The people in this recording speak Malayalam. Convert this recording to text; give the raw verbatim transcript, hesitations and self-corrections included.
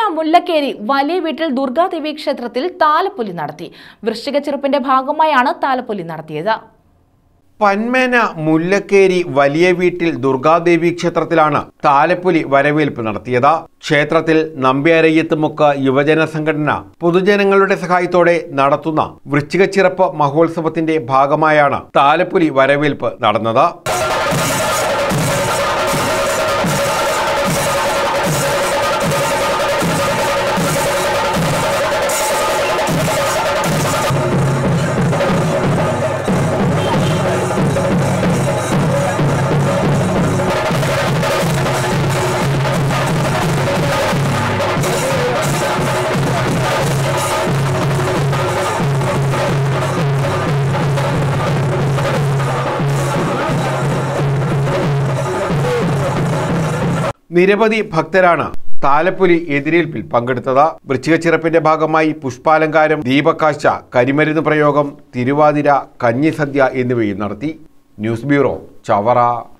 മുല്ലക്കേരി വലിയ വീട്ടിൽ ദുർഗാദേവി ക്ഷേത്രത്തിൽ താലപ്പൊലി നടത്തി. വൃശ്ചിക ചെറുപ്പിന്റെ ഭാഗമായാണ് താലപ്പൊലി നടത്തിയത്. പന്മേന മുല്ലക്കേരി വലിയ വീട്ടിൽ ദുർഗാദേവി ക്ഷേത്രത്തിലാണ് താലപ്പൊലി വരവേൽപ്പ് നടത്തിയത്. ക്ഷേത്രത്തിൽ നമ്പ്യാരയ്യത്തുമുക്ക് യുവജന സംഘടന പൊതുജനങ്ങളുടെ സഹായത്തോടെ നടത്തുന്ന വൃശ്ചികച്ചിറപ്പ് മഹോത്സവത്തിന്റെ ഭാഗമായാണ് താലപ്പൊലി വരവേൽപ്പ് നടന്നത്. നിരവധി ഭക്തരാണ് താലപ്പൊലി എതിരേൽപ്പിൽ പങ്കെടുത്തത്. വൃശ്ചികച്ചിറപ്പിന്റെ ഭാഗമായി പുഷ്പാലങ്കാരം, ദീപക്കാഴ്ച, കരിമരുന്ന് പ്രയോഗം, തിരുവാതിര, കഞ്ഞിസദ്യ എന്നിവയും നടത്തി. News bureau, Chavara.